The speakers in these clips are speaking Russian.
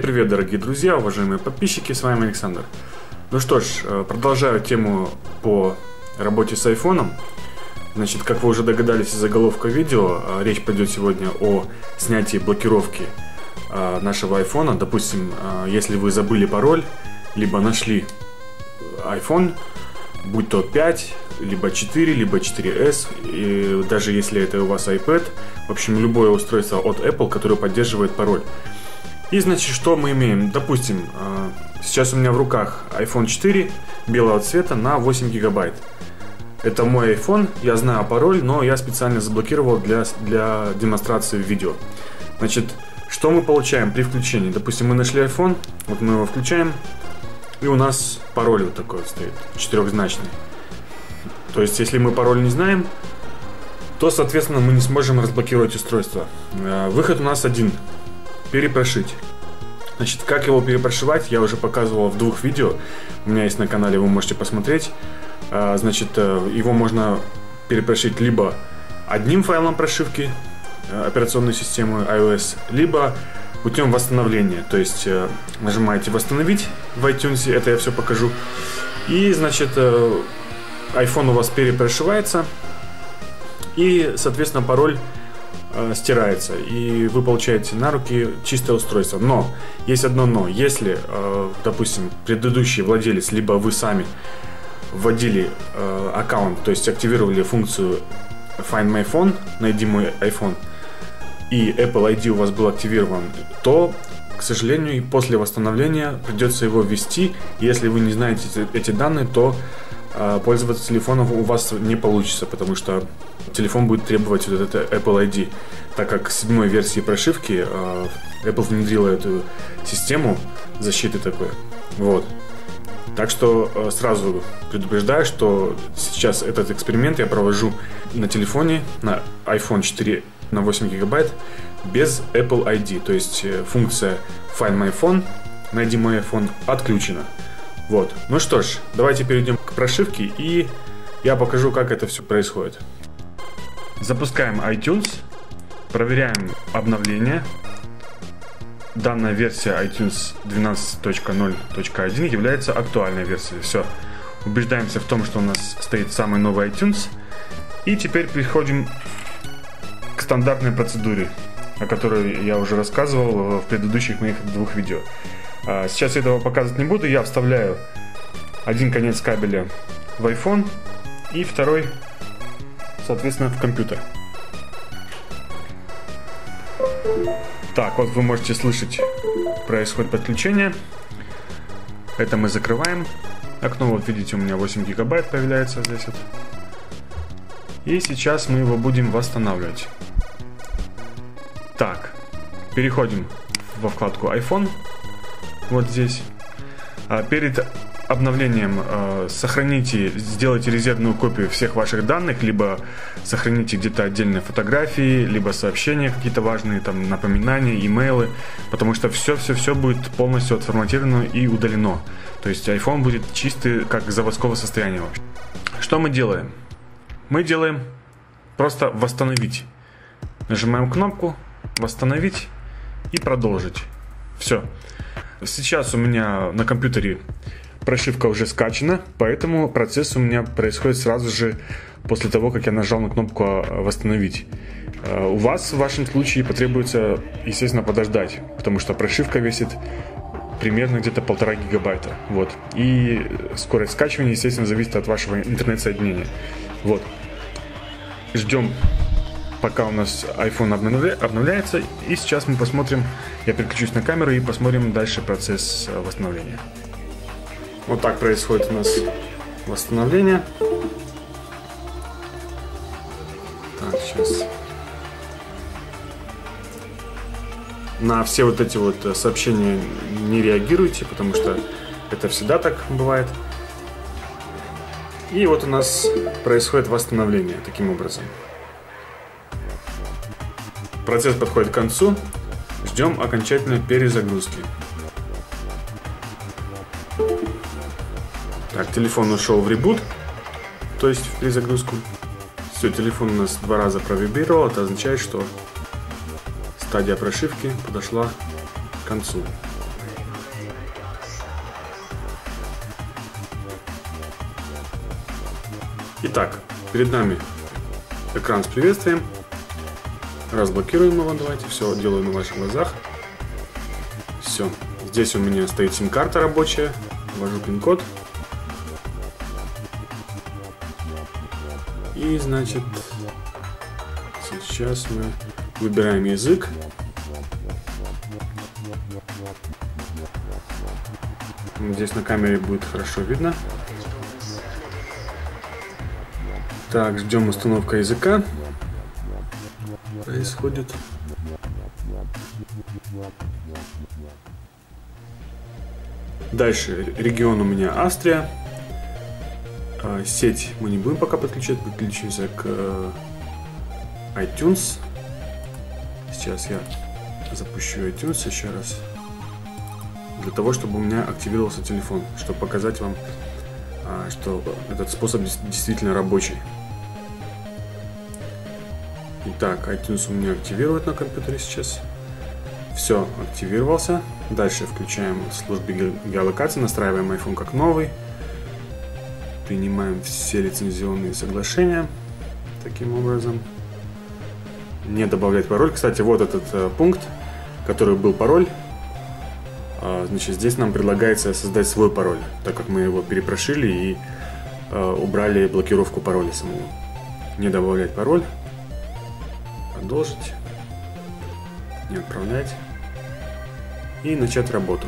привет, дорогие друзья, уважаемые подписчики, с вами Александр. Ну что ж, продолжаю тему по работе с айфоном. Значит, как вы уже догадались из заголовка видео, речь пойдет сегодня о снятии блокировки нашего айфона. Допустим, если вы забыли пароль, либо нашли iPhone, будь то 5, либо 4, либо 4S, и даже если это у вас iPad, в общем, любое устройство от Apple, которое поддерживает пароль. И значит, что мы имеем? Допустим, сейчас у меня в руках iPhone 4 белого цвета на 8 гигабайт. Это мой iPhone, я знаю пароль, но я специально заблокировал для демонстрации видео. Значит, что мы получаем при включении? Допустим, мы нашли iPhone, вот мы его включаем, и у нас пароль вот такой вот стоит, четырехзначный. То есть, если мы пароль не знаем, то, соответственно, мы не сможем разблокировать устройство. Выход у нас один. Перепрошить. Значит, как его перепрошивать, я уже показывал в двух видео. У меня есть на канале, вы можете посмотреть. Значит, его можно перепрошить либо одним файлом прошивки операционной системы iOS, либо путем восстановления. То есть, нажимаете «Восстановить» в iTunes, это я все покажу. И, значит, iPhone у вас перепрошивается. И, соответственно, пароль стирается, и вы получаете на руки чистое устройство. Но есть одно но. Если, допустим, предыдущий владелец, либо вы сами вводили аккаунт, то есть активировали функцию Find My Phone, найди мой iPhone, и Apple ID у вас был активирован, то, к сожалению, после восстановления придется его ввести. Если вы не знаете эти данные, то пользоваться телефоном у вас не получится, потому что телефон будет требовать вот это Apple ID, так как с 7-й версии прошивки Apple внедрила эту систему защиты такой. Вот. Так что сразу предупреждаю, что сейчас этот эксперимент я провожу на телефоне, на iPhone 4 на 8 гигабайт без Apple ID, то есть функция Find My Phone, найди мой iPhone, отключена. Вот. Ну что ж, давайте перейдем к прошивке, и я покажу, как это все происходит. Запускаем iTunes, проверяем обновление. Данная версия iTunes 12.0.1 является актуальной версией. Все. Убеждаемся в том, что у нас стоит самый новый iTunes. И теперь переходим к стандартной процедуре, о которой я уже рассказывал в предыдущих моих двух видео. Сейчас этого показывать не буду. Я вставляю один конец кабеля в iPhone и второй, соответственно, в компьютер. Так, вот вы можете слышать, происходит подключение. Это мы закрываем. Окно, вот видите, у меня 8 гигабайт появляется здесь вот. И сейчас мы его будем восстанавливать. Так, переходим во вкладку iPhone. Вот здесь. Перед обновлением сохраните, сделайте резервную копию всех ваших данных, либо сохраните где-то отдельные фотографии, либо сообщения какие-то важные, там напоминания, имейлы, потому что все будет полностью отформатировано и удалено. То есть iPhone будет чистый, как заводского состояния. Что мы делаем? Мы делаем просто восстановить. Нажимаем кнопку восстановить и продолжить. Все. Сейчас у меня на компьютере прошивка уже скачана, поэтому процесс у меня происходит сразу же после того, как я нажал на кнопку «Восстановить». У вас в вашем случае потребуется, естественно, подождать, потому что прошивка весит примерно где-то 1,5 гигабайта. Вот. И скорость скачивания, естественно, зависит от вашего интернет-соединения. Вот. Ждем, пока у нас iPhone обновляется, и сейчас мы посмотрим, я переключусь на камеру и посмотрим дальше процесс восстановления. Вот так происходит у нас восстановление. Так, сейчас. На все вот эти вот сообщения не реагируйте, потому что это всегда так бывает. И вот у нас происходит восстановление таким образом. Процесс подходит к концу. Ждем окончательной перезагрузки. Так, телефон ушел в ребут, то есть в перезагрузку. Все, телефон у нас 2 раза провибрировал. Это означает, что стадия прошивки подошла к концу. Итак, перед нами экран с приветствием. Разблокируем его, давайте, все делаю на ваших глазах. Все, здесь у меня стоит сим-карта рабочая, ввожу пин-код. И, значит, сейчас мы выбираем язык. Здесь на камере будет хорошо видно. Так, ждем установка языка. Происходит. Дальше регион у меня Австрия. Сеть мы не будем пока подключать, подключимся к iTunes. Сейчас я запущу iTunes еще раз, для того, чтобы у меня активировался телефон, чтобы показать вам, что этот способ действительно рабочий. Итак, iTunes у меня активирует на компьютере сейчас. Все, активировался. Дальше включаем службу геолокации, настраиваем iPhone как новый. Принимаем все лицензионные соглашения. Таким образом. Не добавлять пароль. Кстати, вот этот пункт, который был пароль. Значит, здесь нам предлагается создать свой пароль, так как мы его перепрошили и убрали блокировку пароля самого. Не добавлять пароль. Продолжить. Не отправлять. И начать работу.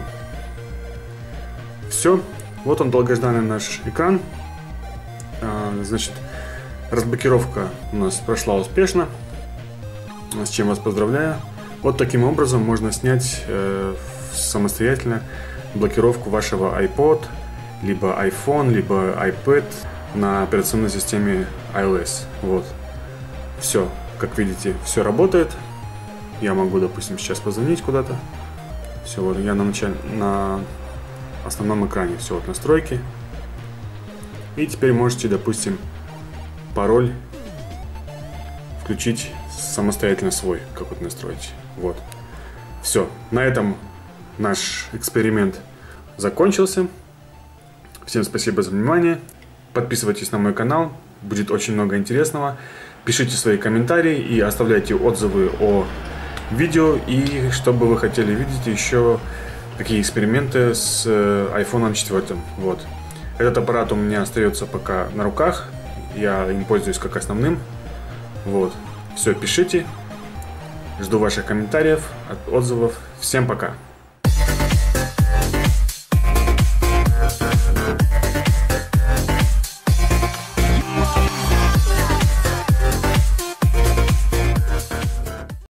Все. Вот он, долгожданный наш экран. Значит, разблокировка у нас прошла успешно. С чем вас поздравляю. Вот таким образом можно снять самостоятельно блокировку вашего iPod, либо iPhone, либо iPad на операционной системе iOS. Вот. Все. Как видите, все работает. Я могу, допустим, сейчас позвонить куда-то. Все, вот я на основном экране. Все, вот настройки. И теперь можете, допустим, пароль включить самостоятельно свой, как вот настроить. Вот. Все. На этом наш эксперимент закончился. Всем спасибо за внимание. Подписывайтесь на мой канал. Будет очень много интересного. Пишите свои комментарии и оставляйте отзывы о видео. И что бы вы хотели видеть еще, какие эксперименты с iPhone 4. Вот. Этот аппарат у меня остается пока на руках. Я им пользуюсь как основным. Вот. Все, пишите. Жду ваших комментариев, отзывов. Всем пока.